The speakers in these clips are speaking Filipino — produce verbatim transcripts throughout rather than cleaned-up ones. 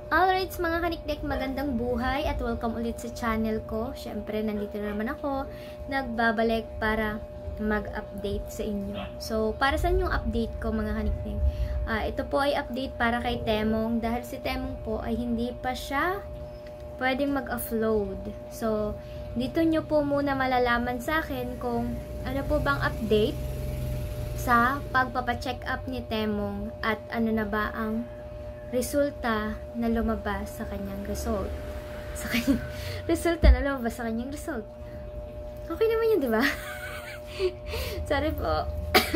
Alright, mga kaniknik, magandang buhay at welcome ulit sa channel ko. Syempre, nandito na naman ako, nagbabalik para mag-update sa inyo. So, para saan yung update ko, mga kaniknik? Uh, ito po ay update para kay Temong, dahil si Temong po ay hindi pa siya pwedeng mag-upload. So, dito nyo po muna malalaman sa akin kung ano po bang update sa pagpapacheck up ni Temong at ano na ba ang resulta na lumabas sa kanyang result. Sa kanyang resulta na lumabas sa kanyang result. Okay naman yun, di ba? Sorry po.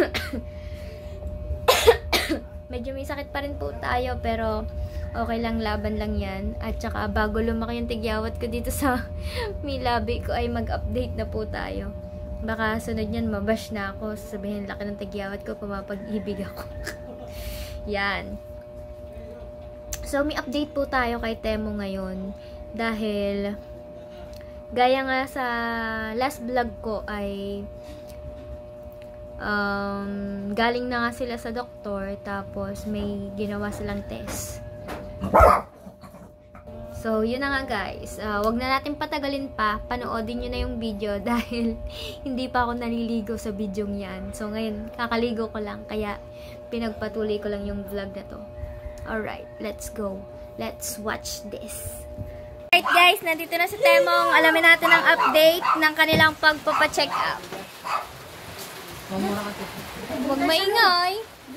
Medyo may sakit pa rin po tayo, pero okay lang, laban lang yan. At saka bago lumaki yung tigyawat ko dito sa milabi ko ay mag-update na po tayo. Baka sunod yan, mabash na ako. Sabihin, laki ng tigyawat ko, pumapag-ibig ako. Yan. So, may update po tayo kay Temo ngayon. Dahil, gaya nga sa last vlog ko ay um, galing na nga sila sa doktor. Tapos, may ginawa silang test. So, yun na nga guys. Uh, wag na natin patagalin pa. Panoodin nyo na yung video dahil hindi pa ako naliligo sa video yan. So, ngayon, kakaligo ko lang. Kaya, pinagpatuloy ko lang yung vlog na to. Alright, let's go. Let's watch this. Alright guys, nandito na si Temong. Alamin natin ang update ng kanilang pagpapacheck up. Huwag maingay.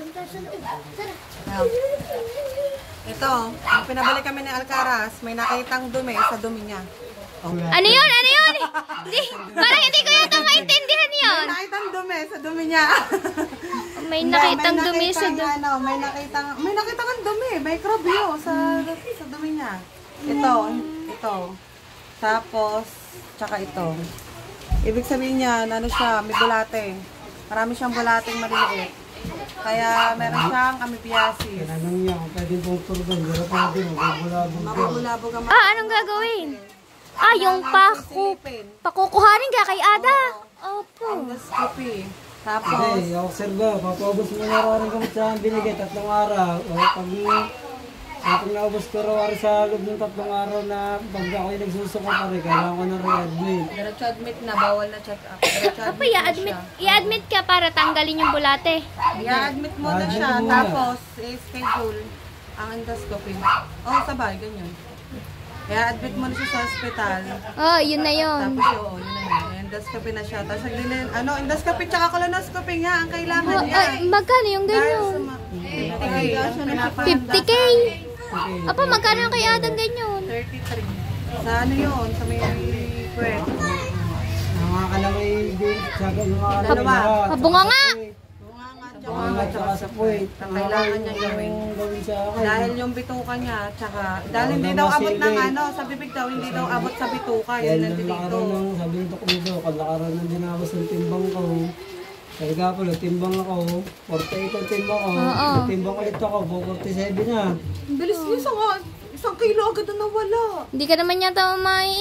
Ito, pinabalik kami ni Alcaraz, may nakitang dumi sa dumi niya. Ano yun? Ano yun? Hindi, parang hindi ko yata maintindihan yun. May nakitang dumi sa dumi niya. May nakitang may dumi sa dumi. Ano, may nakitang, may nakitang dumi, mikrobyo sa, sa dumi niya. Ito, ito. Tapos, tsaka ito. Ibig sabihin niya, ano siya, may bulate. Marami siyang bulating maliliit. Kaya meron siyang amoebiasis. Anong niya, kung pwedeng pong turugan, pero pwede, mabubulabog ka. Mabubulabog ang Ah, anong gagawin? Ah, yung paku pakukuhanin ka kay Ada. Opo. endoscopy. Tapos, Hindi, observe ba, papaubos mo na rin kung saan binigay, tatlong araw. O, pag pag naubos ko raw sa loob ng tatlong araw na pag ako'y nagsusuko pa rin, kailangan ko na re-admit. diretso admit na, bawal na check up. Diretso Apa, admit na i-admit, siya. i-admit ka para tanggalin yung bulate. I-admit mo na Admit siya, mo na. tapos i-schedule ang endoscopy. Oh, sabay, ganyan. Kaya admit mo na siya sa hospital. Oh, yun na yun. Tapos oo, yun na yun. Endoscopy na siya. Tapos naglilin, ano, endoscopy tsaka colonoscopy nga ang kailangan Oh, niya. ah, magkano yung Dahil sa ganyan? ma- pinapahanda fifty K. Okay. Apa, magkano yung kay Ada ganyan? thirty-three. Sa ano yun? Sa may puwet. Mga kalamay din, sabi ng mga kalamay Dalawa. lahat. Ah, bunga nga. Bunga nga tsaka sa puwet. Ang kailangan niya gawin. gawin sa akin. Dahil yung bituka niya, tsaka, dahil Oo, hindi na daw abot masili. ng ano, sa bibig daw, hindi daw abot sa bituka, Dahil yun nung nandito. lakaran ng, sabi ng doktor dito, kalakaran ng dinabas ng timbang ko. Sabi ka pala, timbang ako, forty-eight ang timbang ko. Oo. Timbang ulit ako, forty-seven na. Ang bilis niyo sa nga, isang kilo agad na nawala. Hindi ka naman yata umay.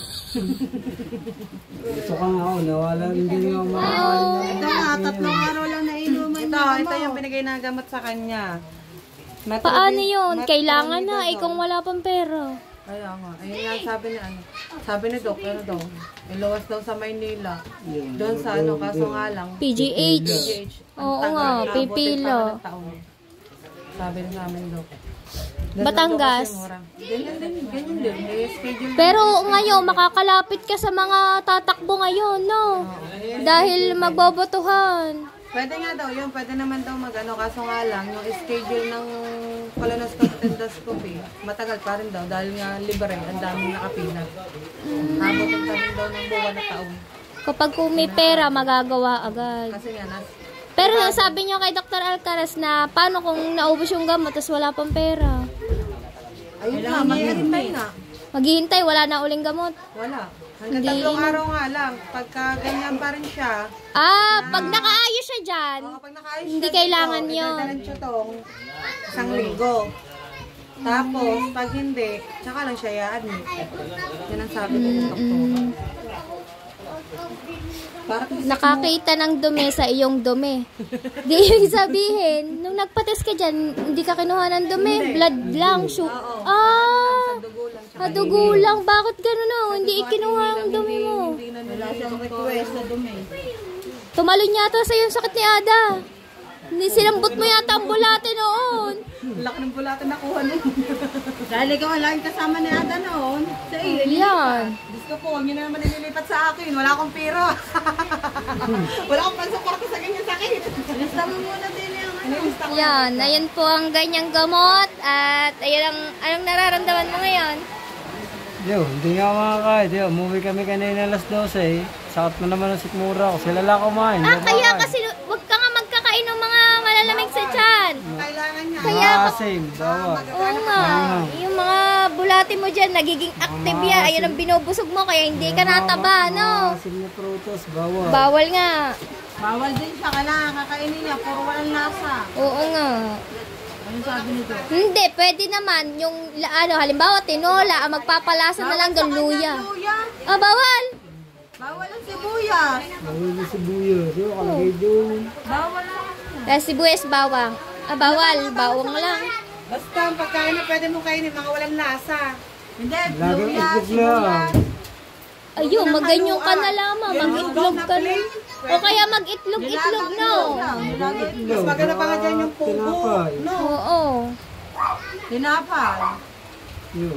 Gusto ka nga ako, nawala hindi nga ako makakain na. Ito nga, tatlong araw lang na inuman. Ito, ito yung binigay na gamot sa kanya. Metro Paano din- yun? Metro Kailangan din na, daw. eh, kung wala pang pera. Kaya nga, ayun nga sabi ni ano. Sabi ni Doc, ano daw, iluwas daw sa Maynila. Doon sa ano, kaso nga lang. P G H. P G H. Ang Oo tagal, nga, naabutin pipilo. pa ng taon. Sabi ni namin Doc. Doon Batangas. lang daw kasi mura. Ganyan din, ganyan din. May schedule. Pero ngayon, makakalapit ka sa mga tatakbo ngayon, no? Dahil magbobotohan. Pwede nga daw yun, pwede naman daw magano, kaso nga lang, yung schedule ng colonoscopy at endoscopy, matagal pa rin daw dahil nga libre, ang daming nakapila. Abutin pa rin daw ng buwan na taon. Kapag kung may pera, magagawa agad. Kasi nga, nas, Pero sabi niyo kay Doctor Alcaraz na paano kung naubos yung gamot tapos wala pang pera? ayun nga, maghihintay nga. Maghihintay, wala na uling gamot. Wala. Hanggang Hindi tatlong inom. araw nga lang, pagka ganyan pa rin siya, Ah, pag nakaayos siya dyan, o kapag nakaayos Hindi siya kailangan dito, yun. idadiretso tong isang linggo. Tapos, pag hindi, tsaka lang siya i-admit. Yan ang sabi ko ng doktor. mm, Para kung nakakita ng dumi sa iyong dumi. Di ibig sabihin, nung nagpa-test ka dyan, hindi ka kinuha ng dumi. Blood lang. Shoot. Ah! dugo lang siya. Sa dugo lang. Bakit gano'n no? Hindi ikinuha ang dumi mo. Hindi na nila siyang request na dumi. Tumalon yata sa yung sakit ni Ada. Hindi sinambot mo yata ang bulate noon. Laki ng bulatan nakuha nun. Dahil ikaw ang laging kasama ni Ada noon. Sa iyo. Yan. Diyos ko po, huwag niyo na naman nililipat sa akin. Wala akong piro. Wala akong pansuporta sa ganyan sakit. Lista mo muna din yung ano. Lista ko. Yan. Ayan po ang ganyang gamot. At ayan ang anong nararamdaman mo ngayon. Yo, hindi nga ako makakain. Yo, umuwi kami kanina alas dose. Sakit mo naman ang sikmura ko. Sila lang kumain. Ah, kaya kasi wag ka nga magkakain ng mga malalamig sa tiyan. Kailangan niya. Kaya Ah, same. Bawal. Oo nga. Yung mga bulate mo dyan, nagiging active yan. Ayun ang binubusog mo, kaya hindi ka nataba, no? Asim na prutas, bawal. Bawal nga. Bawal din siya. Kailangan kakainin niya. Puro walang lasa. Oo nga. Ano sabi nito? Hindi, pwede naman. Yung, la- ano, halimbawa, tinola, ang magpapalasa na lang doon, luya. Luya. Ah, bawal. Bawal ang sibuyas. Bawal na sibuyas. Yo, kalagay doon. Bawal ang... Dahil sibuyas, bawang. Ah, bawal. Bawang lang. Basta ang pagkain na pwede mong kainin, mga walang lasa. Hindi, Laging luya, itlog sibuyas. lang. Ayun, mag-ganyan ka na lamang. Mag-itlog ka na. O kaya mag-itlog-itlog, no? Mas maganda pa nga dyan yung pugo. Tinapay. No, Oo. tinapay. Yun.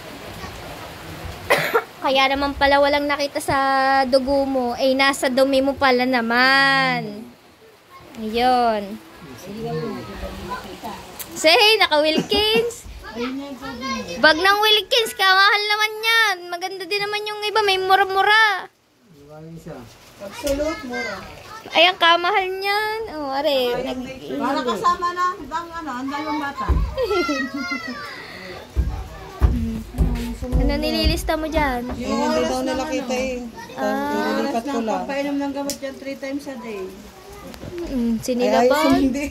Kaya naman pala walang nakita sa dugo mo, eh nasa dumi mo pala naman. Ayun. Say, naka-Wilkins. Bag ng Wilkins, kamahal naman yan. Maganda din naman yung iba, may mura-mura. Iwan isa. Absolute, mura. Ay, ang kamahal niyan. Oh, are, nag... Para kasama na ang ano, ang dalawang bata. Ano nililista mo dyan? Yung hindi daw nila kita eh. Ah, Nilipat ko lang. Pagpainom ng gamot dyan three times a day. mm, sinilabag. hindi.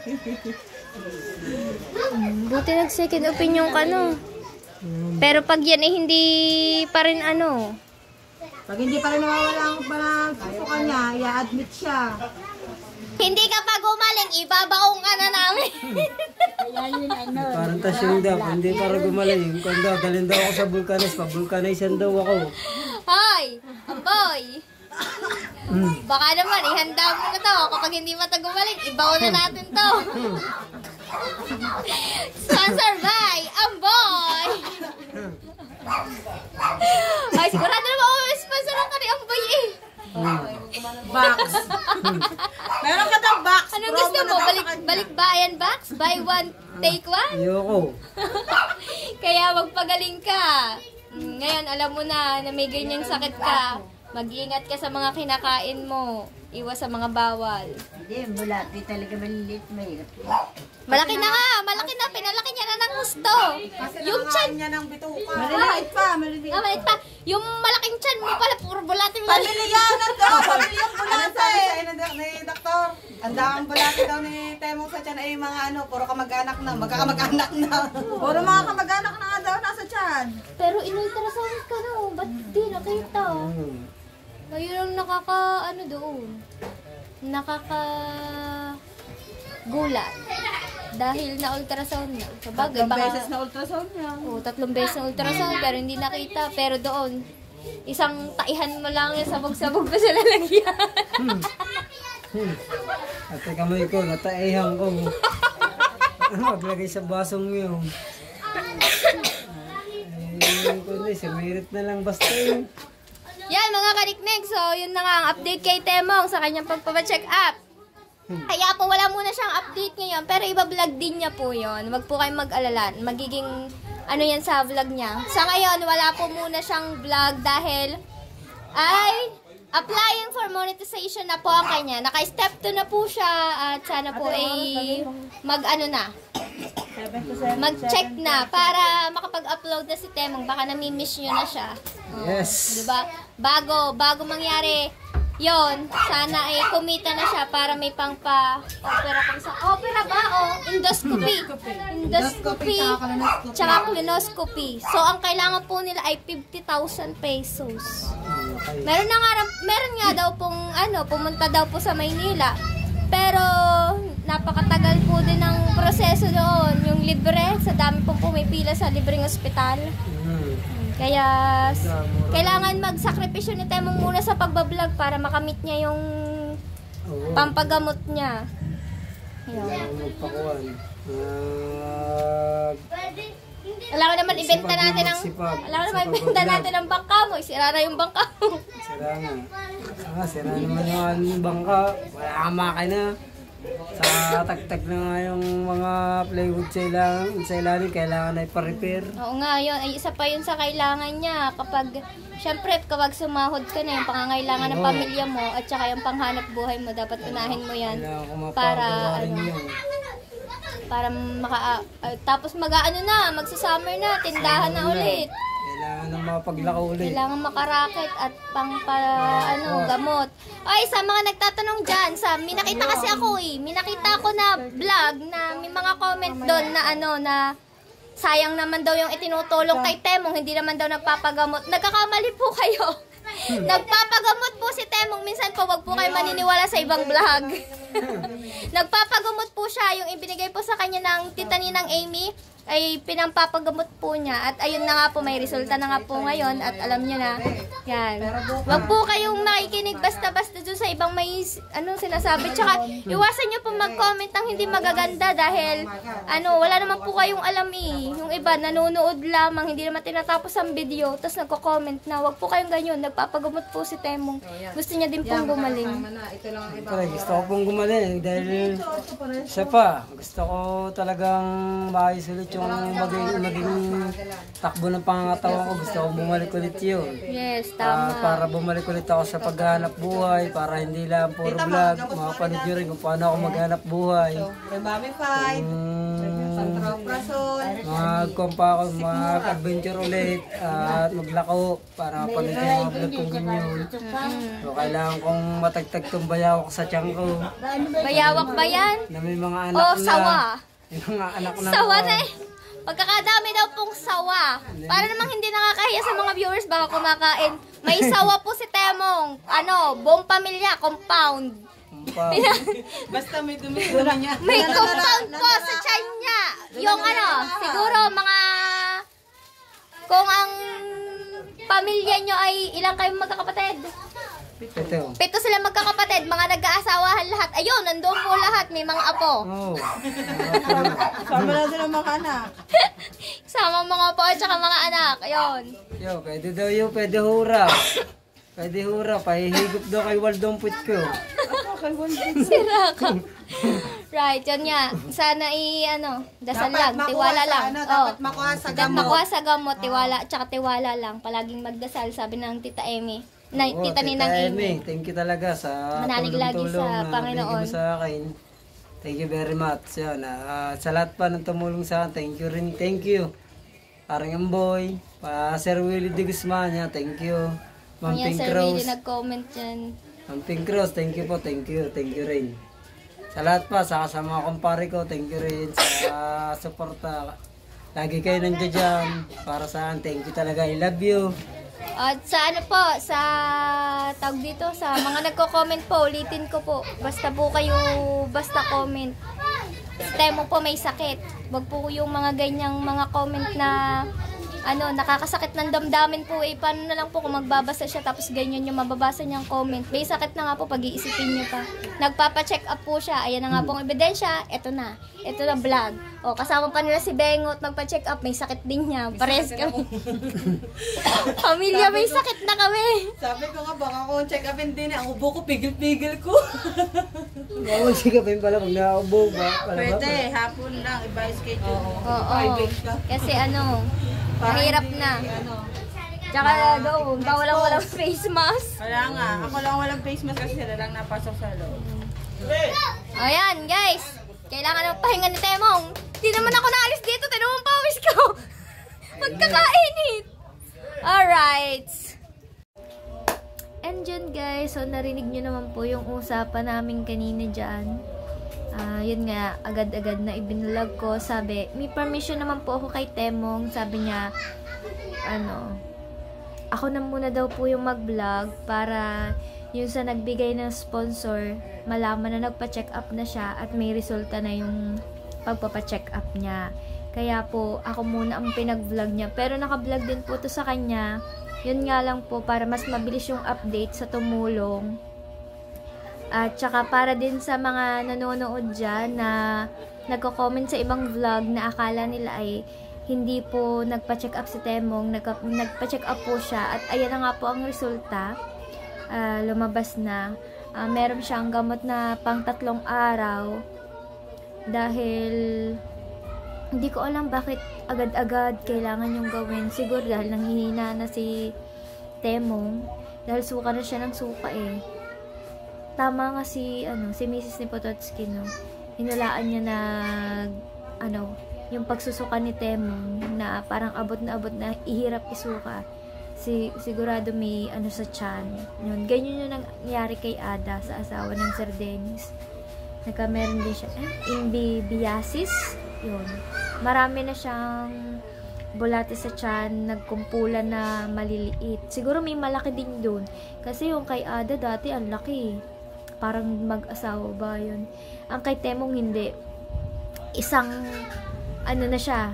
Buti nag-second opinion ka, no? Pero pag yan eh, hindi pa rin ano. Pag hindi pa rin nawawala ang panagsusukan niya, i-admit siya. Hindi ka pa gumaling, ibabaong ka na namin. Parang tasyong daw. Hindi para gumaling. Kung daw, dalhin daw ako sa vulkanis. Pa-vulkanisan daw ako. Hoy, boy. Baka naman, ihanda mo na to. Kapag hindi pa ito gumaling, ibaw na natin to. Sponsor by Amboy. Ay, sigurado naman ako may sponsor ang kani Amboy eh. Box. Meron ka daw box. Anong gusto mo? Balik, balik bayan box? Buy one, take one? Ayoko. Kaya magpagaling ka. Mm, Ngayon, alam mo na na may ganyang sakit ka. Mag-iingat ka sa mga kinakain mo. Iwas sa mga bawal. Hindi, bulati talaga maliliit, mahirap. Malaki na nga! Malaki na! Pinalaki niya na ng gusto! Yung chan... niya ng bituka. Maliliit pa, maliliit. Ah, maliit pa! Yung malaking chan mo pala, puro bulate mo. Pamilya na daw. Pamilya ang bulate. Ano sabi ni doktor? Ang daming bulate daw ni Temong sa tiyan ay mga ano, puro kamag-anak na. Magkakamag-anak na. Puro mga kamag-anak na nga daw nasa tiyan. Pero inultrasound ka no? Ba't di nakita? Ngayon ang nakaka... ano doon? Nakaka... gulat. Dahil na-ultrasound na. Sabagay, Tatlong baka... beses na ultrasound niya. Oo, tatlong beses na ultrasound pero hindi nakita. Pero doon, isang taihan mo lang yung sabog-sabog pa sa lalagyan. Hmm. At kamay ko, nataihan ko. Maglagay sa basong yun. Ay, kundi, si Merit na lang basta yun. Yan mga kaniknek, so yun na nga ang update kay Temong sa kanyang pagpapacheck up. Kaya po wala muna siyang update ngayon, pero iba-vlog din niya po yun. Wag po kayong mag-alala. Magiging ano yan sa vlog niya. Sa ngayon, wala po muna siyang vlog dahil ay applying for monetization na po ang kanya. Naka-step two na po siya at sana po ay mag-ano na. Mag-check na para makapag-upload na si Temong. Baka nami-miss nyo na siya. Yes. Diba? Bago, bago mangyari yon, sana ay kumita na siya para may pang pa-opera kung sa... Opera ba? O endoscopy. Endoscopy. Tsaka colonoscopy. So, ang kailangan po nila ay fifty thousand pesos. Okay. Meron na nga, meron nga daw pong ano, pumunta daw po sa Maynila. Pero napakatagal po din ng proseso doon. Yung libre, sa dami pong pumipila sa libreng ospital. Mm. Kaya kailangan magsakripisyo ni Temong muna sa pagbablog para makamit niya yung Oo. pampagamot niya. Ayun. Kailangan magpakuhan. Uh, Alam mo naman, ibenta Sipag natin ang magsipag. alam mo naman, Sa ibenta pagbablog. natin ang bangka mo. Sira na yung bangka mo. sira nga. Ah, sira naman yung ano, bangka. Wala kang makina. Sa tagtag na nga yung mga plywood sa ilalim, sa ilalim kailangan na ipa-repair. Oo nga, yun. Ay, isa pa yun sa kailangan niya. Kapag, syempre, kapag sumahod ka na, yung pangangailangan ng Oo. pamilya mo, at saka yung panghanap buhay mo, dapat unahin mo yan. Kailangan ko Para, mapagawa rin ano, yun. para maka, ah, tapos mag-ano na, magsa-summer na, tindahan na ulit. Kailangan na mapaglako ulit. Kailangan makaraket at pang pa, ano, gamot. Ay, sa mga nagtatanong dyan, sa, minakita kasi ako eh, minakita ako na vlog na may mga comment doon na ano, na sayang naman daw yung itinutulong kay Temong, hindi naman daw nagpapagamot. Nagkakamali po kayo. Nagpapagamot po si Temong. Minsan po, wag po kayo maniniwala sa ibang vlog. Nagpapagamot po siya. Yung ibinigay po sa kanya ng tita ni ng Amy, ay pinampapagamot po niya. At ayun na nga po, may resulta na nga po ngayon. At alam niyo na, yan. Wag po kayong makikinig basta-basta dun sa ibang may, ano, sinasabi. Tsaka, iwasan niyo po mag-comment ng hindi magaganda dahil, ano, wala naman po kayong alam eh. Yung iba, nanonood lamang, hindi naman tinatapos ang video, tapos nagko-comment na, wag po kayong ganyan, nagpapagamot po si Temong. Gusto niya din pong gumaling. Siyempre, gusto ko pong gumaling dahil siya pa. Gusto ko talagang maayos ulit yung maging, maging takbo ng pangangatawan ko. Gusto ko bumalik ulit yun. Yes, Ah, tama. para bumalik ulit ako sa paghanap buhay, para hindi lang puro vlog, makapanood nyo rin kung paano ako maghanap buhay. May Mami Five, Mm, Santra Prason. Mag-compa ako, mag-adventure ulit at maglako para mapanood yung mga vlog kong ganyan. So, kailangan kong matagtag tong bayaw ko sa tiyan ko. Bayawak ba yan? Na may mga anak O, na. sawa. May mga anak na. Sawa na eh. Pagkakadami daw pong sawa. Para namang hindi nakakahiya sa mga viewers baka kumakain. May sawa po si Temong. Ano, buong pamilya, compound. Pa. Basta may dumi-dumi niya. May compound po sa tiyan niya. Yung ano, siguro mga... Kung ang pamilya nyo ay ilang kayong magkakapatid? Ito. Pito sila magkakapatid, mga nag-aasawahan lahat. Ayun, nandoon po lahat, may mga apo. Oh. Sama na sila mga anak. Sama mga apo at saka mga anak. Ayun. Yo, pwede daw yun, pwede hura. Pwede hura, pahihigop daw kay Waldong Puit ko. Sira ka. Right, yun nga. Sana i, ano, dasal lang, tiwala lang. Ano, Oh. dapat makuha sa Dapat gamot. makuha sa gamot, tiwala, tsaka tiwala lang. Palaging magdasal, sabi ng Tita Amy. Na, Oo, tita ni Nang Amy. Thank you talaga sa Manalig lagi tulong-tulong sa na Panginoon. binigay mo sa akin. Thank you very much. Yan, ah, sa lahat pa ng tumulong sa akin, thank you rin. Thank you. Parang Amboy, pa Sir Willie de Guzman, yan, thank you. Ma'am Ayan, Pink Sir Willie, Rose. nag-comment dyan. Ma'am Pink Rose, thank you po, thank you, thank you rin. Sa lahat pa, sa kasama kumpare ko, thank you rin sa suporta. Lagi kayo nandiyan dyan para sa akin, thank you talaga, I love you. At sa ano po, sa tawag dito, sa mga nagko-comment po, ulitin ko po. Basta po kayo, basta comment. Temo po may sakit. Wag po yung mga ganyang mga comment na ano, nakakasakit ng damdamin po eh. Paano na lang po kung magbabasa siya tapos ganyan yung mababasa niyang comment. May sakit na nga po pag-iisipin niyo pa. Nagpapa-check up po siya. Ayan na nga pong ebidensya. Ito na. Ito na vlog. O, kasama pa nila si Bengot magpa-check up. May sakit din niya. Pares kami. Pamilya, may sakit na kami. Sabi ko nga, baka kung check upin din, ang ubo ko, pigil-pigil ko. Oo, sigapin pala, pag nakaubo ba? Pala ba? Pwede, hapon lang, iba yung schedule. Oo. Private ka. Kasi ano, mahirap na. Ano, Tsaka doon, bawalang walang face mask. wala nga. Ako lang walang face mask kasi sila lang napasok sa loob. Ayan, guys. Kailangan ng pahinga ni Temong. Di naman ako naalis dito. Tinawang pawis ko. Magkakainit. Alright. And yun, guys. So, narinig nyo naman po yung usapan namin kanina dyan. Ah, yun nga, agad-agad na ibinlog ko. Sabi, may permission naman po ako kay Temong. Sabi niya, ano, ako na muna daw po yung mag-vlog para yung sa nagbigay ng sponsor, malaman na nagpa-check up na siya at may resulta na yung pagpapa-check up niya. Kaya po, ako muna ang pinag-vlog niya. Pero naka-vlog din po to sa kanya. Yun nga lang po, para mas mabilis yung update sa tumulong. At saka para din sa mga nanonood dyan na nagko-comment sa ibang vlog na akala nila ay hindi po nagpa-check up si Temong, nagpa- nagpa-check up po siya. At ayan na nga po ang resulta. Uh, lumabas na. Uh, meron siyang gamot na pang tatlong araw. Dahil hindi ko alam bakit agad-agad kailangan yung gawin. Siguro dahil nanghihina na si Temong. Dahil suka na siya ng suka eh. Tama nga si, ano, si Missus Nipototsky, no? Hinulaan niya na, ano, yung pagsusuka ni Temong na parang abot na abot na ihirap isuka. Si, sigurado may, ano, sa tiyan. Yun. Ganyan yung nangyari kay Ada sa asawa ng Sir Dennis. Nagkameron din siya, eh, imbibiasis. Yun. Marami na siyang bulate sa tiyan, nagkumpulan na maliliit. Siguro may malaki din doon. Kasi yung kay Ada dati, ang laki. Parang mag-asawa ba yun? Ang kay Temong hindi. Isang, ano na siya,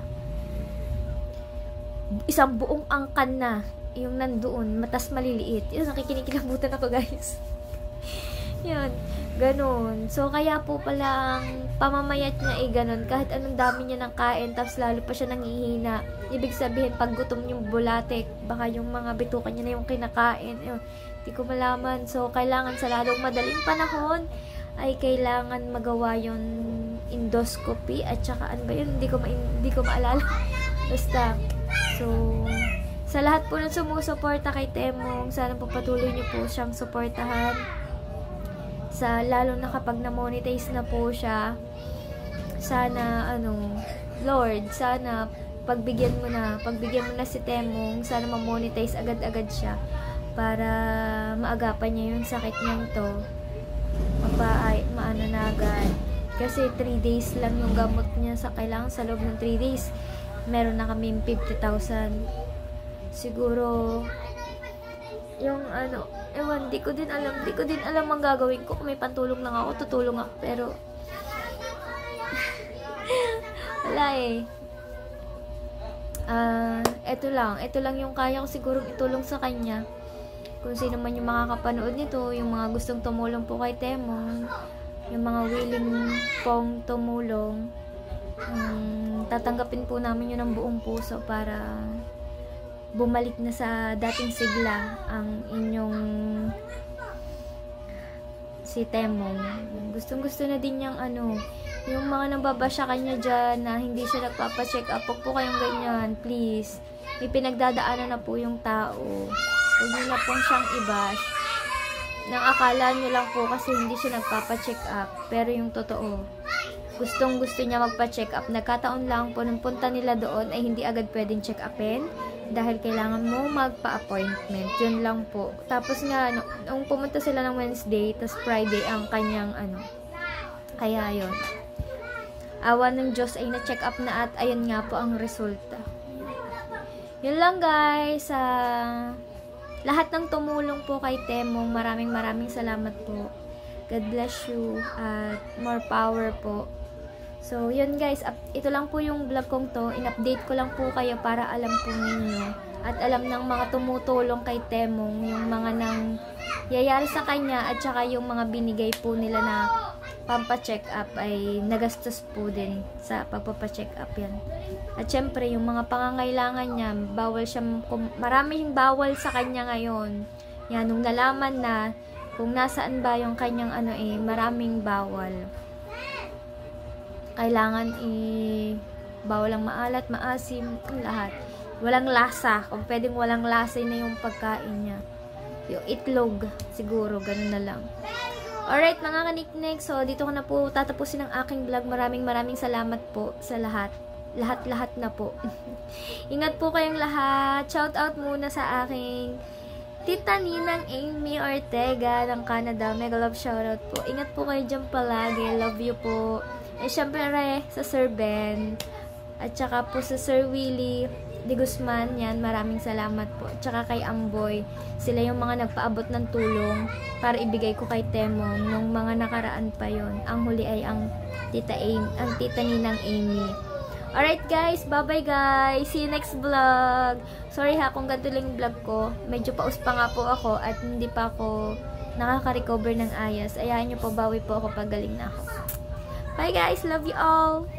isang buong angkan na yung nandoon, matas maliliit. Yun, nakikinikilabutan ako, guys. Yun. Ganon. So, kaya po palang pamamayat niya eh ganon. Kahit anong dami niya ng kain, tapos lalo pa siya nangihina. Ibig sabihin, pag gutom yung bulate, baka yung mga bituka niya na yung kinakain. Yun. Di ko malaman. So, kailangan sa lalong madaling panahon, ay kailangan magawa yung endoscopy. At saka, ano ba yun? Hindi ko, ma hindi ko maalala. Basta. So, sa lahat po ng sumusuporta kay Temong, sana po patuloy niyo po siyang suportahan. Sa lalo na kapag na-monetize na po siya, sana ano, Lord, sana pagbigyan mo na, pagbigyan mo na si Temong, sana ma-monetize agad-agad siya para maagapan niya yung sakit niyang to. Mapa, ay, maano na agad. Kasi three days lang yung gamot niya sa kailangan sa loob ng three days. Meron na kaming fifty thousand. Siguro yung ano, ewan, di ko din alam, di ko din alam ang gagawin ko. Kung may pantulong lang ako, tutulong ako, pero wala eh. Ah, uh, eto lang, eto lang yung kaya ko sigurong itulong sa kanya. Kung sino man yung makakapanood nito, yung mga gustong tumulong po kay Temong, yung mga willing pong tumulong, um, tatanggapin po namin yun ng buong puso para bumalik na sa dating sigla ang inyong si Temong. Gustong gusto na din niyang ano, yung mga nambabasya kanya dyan na hindi siya nagpapacheck up, huwag po kayong ganyan, please. May pinagdadaanan na po yung tao. Huwag nyo na pong siyang i-bash. Nang akala nyo lang po kasi hindi siya nagpapacheck up, pero yung totoo, gustong gusto niya magpa-check up. Nagkataon lang po nung punta nila doon ay hindi agad pwedeng check upin dahil kailangan mo magpa-appointment. Yun lang po. Tapos nga, nung pumunta sila ng Wednesday, tas Friday ang kanyang ano. Kaya yun. Awa ng Diyos ay na-check up na at ayun nga po ang resulta. Yun lang guys. Sa uh, lahat ng tumulong po kay Temong, maraming maraming salamat po. God bless you at more power po. So, yun guys, up, ito lang po yung vlog kong to. In-update ko lang po kayo para alam po ninyo. At alam ng mga tumutulong kay Temong, yung mga nang yayari sa kanya at saka yung mga binigay po nila na pampa-check up ay nagastos po din sa pagpapa-check up yan. At syempre, yung mga pangangailangan niya, bawal siya, marami yung bawal sa kanya ngayon. Yan, nung nalaman na kung nasaan ba yung kanyang ano eh, maraming bawal. Kailangan i bawal ang maalat, maasim, lahat. Walang lasa. Kung pwedeng walang lasa na yung pagkain niya. Yung itlog, siguro, ganun na lang. Alright, mga kaniknik. So, dito ko na po tatapusin ang aking vlog. Maraming maraming salamat po sa lahat. Lahat-lahat na po. Ingat po kayong lahat. Shout out muna sa aking Tita Ninang Amy Ortega ng Canada. Mega love shoutout po. Ingat po kayo dyan palagi. Love you po. Eh, syempre, sa Sir Ben. At saka po sa Sir Willie. De Guzman, yan, maraming salamat po. Tsaka kay Amboy, sila yung mga nagpaabot ng tulong para ibigay ko kay Temong nung mga nakaraan pa yon. Ang huli ay ang tita, Amy, ang tita Ninang Amy. Alright guys, bye-bye guys. See you next vlog. Sorry ha kung ganito lang yung vlog ko. Medyo paus pa nga po ako at hindi pa ako nakaka-recover ng ayos. Ayahan nyo po, bawi po ako pag galing na ako. Bye guys, love you all.